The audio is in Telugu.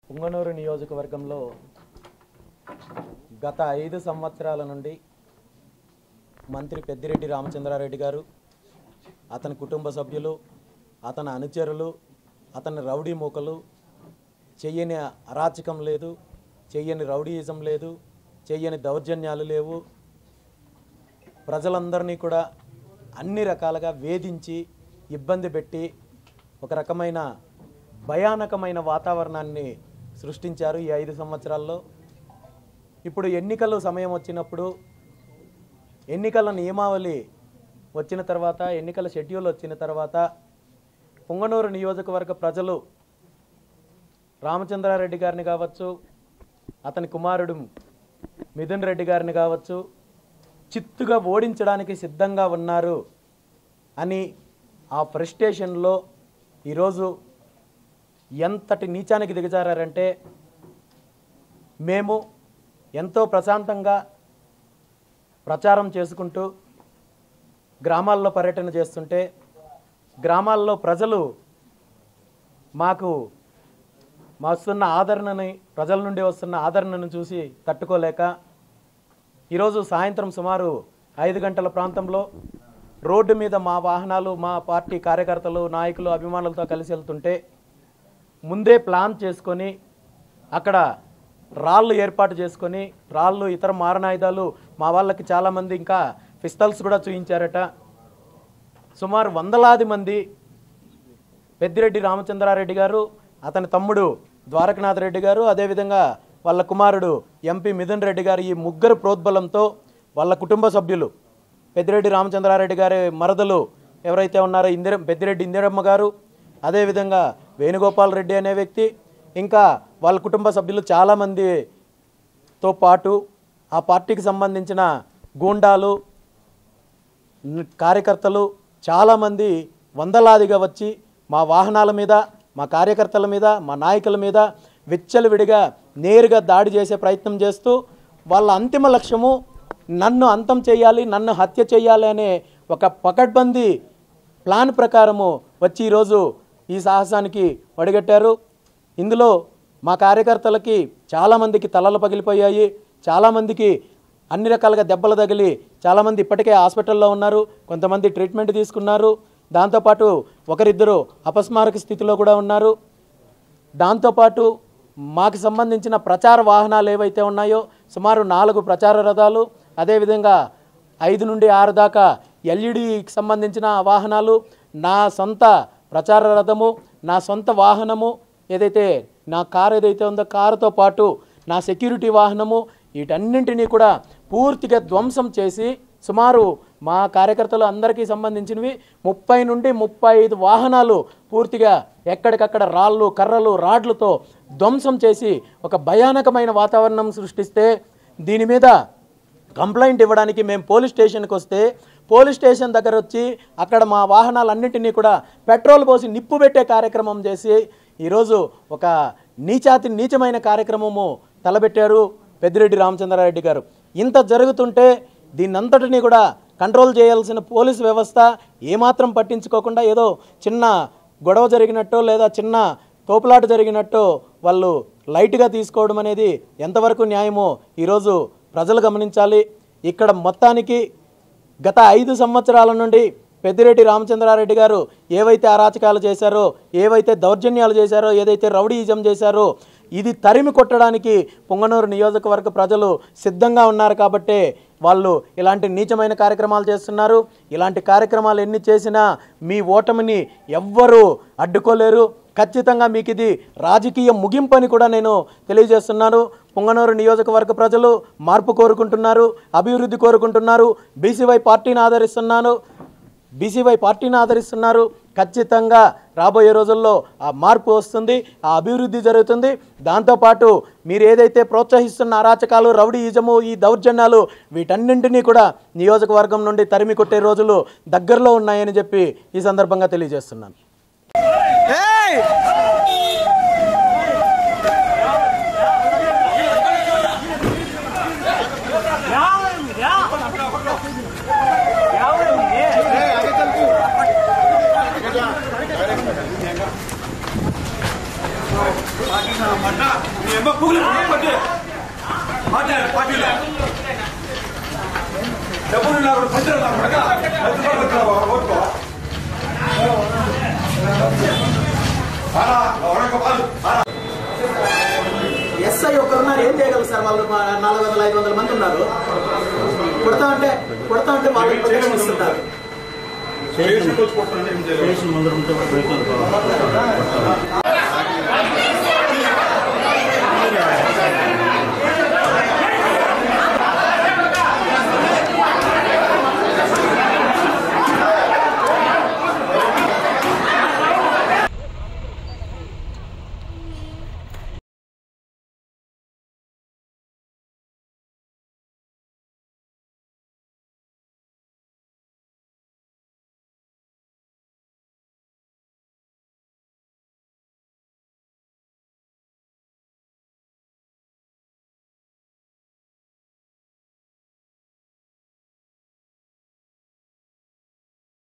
పుంగనూరు నియోజకవర్గంలో గత 5 సంవత్సరాల నుండి మంత్రి పెద్దిరెడ్డి రామచంద్రారెడ్డి గారు, అతని కుటుంబ సభ్యులు, అతని అనుచరులు, అతని రౌడీ మూకలు చెయ్యని అరాచకం లేదు, చెయ్యని రౌడీయిజం లేదు, చెయ్యని దౌర్జన్యాలు లేవు. ప్రజలందరినీ కూడా అన్ని రకాలుగా వేధించి ఇబ్బంది పెట్టి ఒక రకమైన భయానకమైన వాతావరణాన్ని సృష్టించారు ఈ 5 సంవత్సరాల్లో. ఇప్పుడు ఎన్నికల సమయం వచ్చినప్పుడు, ఎన్నికల నియమావళి వచ్చిన తర్వాత, ఎన్నికల షెడ్యూల్ వచ్చిన తర్వాత పుంగనూరు నియోజకవర్గ ప్రజలు రామచంద్రారెడ్డి గారిని కావచ్చు, అతని కుమారుడు మిథున్ రెడ్డి గారిని కావచ్చు చిత్తుగా ఓడించడానికి సిద్ధంగా ఉన్నారు అని ఆ ఫ్రస్ట్రేషన్లో ఈరోజు ఎంతటి నీచానికి దిగజారంటే, మేము ఎంతో ప్రశాంతంగా ప్రచారం చేసుకుంటూ గ్రామాల్లో పర్యటన చేస్తుంటే గ్రామాల్లో ప్రజలు మాకు వస్తున్న ఆదరణని, ప్రజల నుండి వస్తున్న ఆదరణను చూసి తట్టుకోలేక ఈరోజు సాయంత్రం సుమారు 5 గంటల ప్రాంతంలో రోడ్డు మీద మా వాహనాలు, మా పార్టీ కార్యకర్తలు, నాయకులు, అభిమానులతో కలిసి వెళ్తుంటే ముందే ప్లాన్ చేసుకొని అక్కడ రాళ్ళు ఏర్పాటు చేసుకొని, రాళ్ళు, ఇతర మారణాయుధాలు మా వాళ్ళకి చాలామంది ఇంకా పిస్తల్స్ కూడా చూయించారట. సుమారు వందలాది మంది పెద్దిరెడ్డి రామచంద్రారెడ్డి గారు, అతని తమ్ముడు ద్వారకనాథ్ రెడ్డి గారు, అదేవిధంగా వాళ్ళ కుమారుడు ఎంపీ మిథున్ రెడ్డి గారు, ఈ ముగ్గురు ప్రోద్బలంతో వాళ్ళ కుటుంబ సభ్యులు, పెద్దిరెడ్డి రామచంద్రారెడ్డి గారి మరదలు ఎవరైతే ఉన్నారో పెద్దిరెడ్డి ఇందిరమ్మ గారు, అదేవిధంగా వేణుగోపాల్ రెడ్డి అనే వ్యక్తి, ఇంకా వాళ్ళ కుటుంబ సభ్యులు చాలామందితో పాటు ఆ పార్టీకి సంబంధించిన గూండాలు, కార్యకర్తలు చాలామంది వందలాదిగా వచ్చి మా వాహనాల మీద, మా కార్యకర్తల మీద, మా నాయకుల మీద విచ్చలవిడిగా నేరుగా దాడి చేసే ప్రయత్నం చేస్తూ వాళ్ళ అంతిమ లక్ష్యము నన్ను అంతం చేయాలి, నన్ను హత్య చేయాలి అనే ఒక పకడ్బందీ ప్లాన్ ప్రకారము వచ్చి ఈరోజు ఈ సాహసానికి ఒడిగట్టారు. ఇందులో మా కార్యకర్తలకి చాలామందికి తలలు పగిలిపోయాయి, చాలామందికి అన్ని రకాలుగా దెబ్బలు తగిలి చాలామంది ఇప్పటికే హాస్పిటల్లో ఉన్నారు, కొంతమంది ట్రీట్మెంట్ తీసుకున్నారు. దాంతోపాటు ఒకరిద్దరు అపస్మారక స్థితిలో కూడా ఉన్నారు. దాంతోపాటు మాకు సంబంధించిన ప్రచార వాహనాలు ఏవైతే ఉన్నాయో సుమారు 4 ప్రచార రథాలు, అదేవిధంగా 5 నుండి 6 దాకా ఎల్ఈడికి సంబంధించిన వాహనాలు, నా సొంత ప్రచార రథము, నా సొంత వాహనము, ఏదైతే నా కారు ఏదైతే ఉందో కారుతో పాటు నా సెక్యూరిటీ వాహనము, వీటన్నింటినీ కూడా పూర్తిగా ధ్వంసం చేసి సుమారు మా కార్యకర్తలు అందరికీ సంబంధించినవి 30 నుండి 35 వాహనాలు పూర్తిగా ఎక్కడికక్కడ రాళ్ళు, కర్రలు, రాడ్లతో ధ్వంసం చేసి ఒక భయానకమైన వాతావరణం సృష్టిస్తే, దీని మీద కంప్లైంట్ ఇవ్వడానికి మేము పోలీస్ స్టేషన్కి వస్తే పోలీస్ స్టేషన్ దగ్గర వచ్చి అక్కడ మా వాహనాలన్నింటినీ కూడా పెట్రోల్ పోసి నిప్పు పెట్టే కార్యక్రమం చేసి ఈరోజు ఒక నీచమైన కార్యక్రమము తలబెట్టారు పెద్దిరెడ్డి రామచంద్రారెడ్డి గారు. ఇంత జరుగుతుంటే దీన్నంతటినీ కూడా కంట్రోల్ చేయాల్సిన పోలీసు వ్యవస్థ ఏమాత్రం పట్టించుకోకుండా ఏదో చిన్న గొడవ జరిగినట్టు లేదా చిన్న తోపులాట జరిగినట్టు వాళ్ళు లైట్గా తీసుకోవడం అనేది ఎంతవరకు న్యాయమో ఈరోజు ప్రజలు గమనించాలి. ఇక్కడ మొత్తానికి గత 5 సంవత్సరాల నుండి పెద్దిరెడ్డి రామచంద్రారెడ్డి గారు ఏవైతే అరాచకాలు చేశారో, ఏవైతే దౌర్జన్యాలు చేశారో, ఏదైతే రౌడీయిజం చేశారో ఇది తరిమి కొట్టడానికి పుంగనూరు నియోజకవర్గ ప్రజలు సిద్ధంగా ఉన్నారు. కాబట్టే వాళ్ళు ఇలాంటి నీచమైన కార్యక్రమాలు చేస్తున్నారు. ఇలాంటి కార్యక్రమాలు ఎన్ని చేసినా మీ ఓటమిని ఎవ్వరూ అడ్డుకోలేరు. ఖచ్చితంగా మీకు ఇది రాజకీయ ముగింపని కూడా నేను తెలియజేస్తున్నాను. పుంగనూరు నియోజకవర్గ ప్రజలు మార్పు కోరుకుంటున్నారు, అభివృద్ధి కోరుకుంటున్నారు, బీసీవై పార్టీని ఆదరిస్తున్నారు. ఖచ్చితంగా రాబోయే రోజుల్లో ఆ మార్పు వస్తుంది, ఆ అభివృద్ధి జరుగుతుంది. దాంతోపాటు మీరు ఏదైతే ప్రోత్సహిస్తున్న అరాచకాలు, రౌడీయిజము, ఈ దౌర్జన్యాలు వీటన్నింటినీ కూడా నియోజకవర్గం నుండి తరిమి కొట్టే రోజులు దగ్గరలో ఉన్నాయని చెప్పి ఈ సందర్భంగా తెలియజేస్తున్నాను. मटा ఎస్ఐ ఒకరున్నారు, ఏం చేయగలరు సార్? వాళ్ళు 400-500 మంది ఉన్నారు. కొడతా ఉంటే వాళ్ళు ప్రొటెక్షన్ ఇస్తుంటారు. స్టేషన్ ముందర ఉంటే